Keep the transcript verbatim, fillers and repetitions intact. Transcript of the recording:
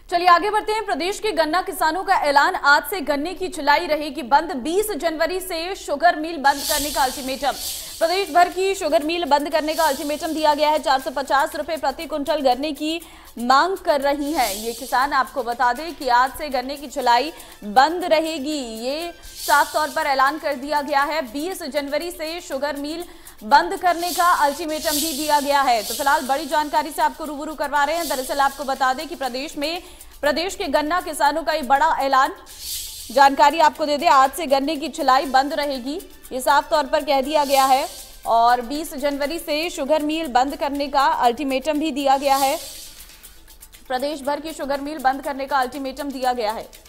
चलिए आगे बढ़ते हैं। प्रदेश के गन्ना किसानों का ऐलान, आज से गन्ने की चुलाई रहेगी बंद। बीस जनवरी से शुगर मिल बंद करने का अल्टीमेटम। प्रदेश भर की शुगर मिल बंद करने का अल्टीमेटम दिया गया है। चार सौ पचास रुपए प्रति क्विंटल गन्ने की मांग कर रही है ये किसान। आपको बता दें कि आज से गन्ने की चुलाई बंद रहेगी, ये साफ तौर पर ऐलान कर दिया गया है। बीस जनवरी से शुगर मिल बंद करने का अल्टीमेटम भी दिया गया है। तो फिलहाल बड़ी जानकारी से आपको रूबरू करवा रहे हैं। दरअसल आपको बता दें कि प्रदेश में प्रदेश के गन्ना किसानों का ये बड़ा ऐलान, जानकारी आपको दे दें, आज से गन्ने की चुलाई बंद रहेगी, ये साफ तौर पर कह दिया गया है। और बीस जनवरी से शुगर मिल बंद करने का अल्टीमेटम भी दिया गया है। प्रदेश भर की शुगर मिल बंद करने का अल्टीमेटम दिया गया है।